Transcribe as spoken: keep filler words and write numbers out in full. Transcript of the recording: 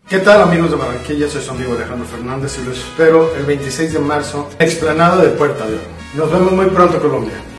¿Qué tal, amigos de Barranquilla? Soy su amigo Alejandro Fernández y los espero el veintiséis de marzo, explanada de Puerta de Oro. Nos vemos muy pronto, Colombia.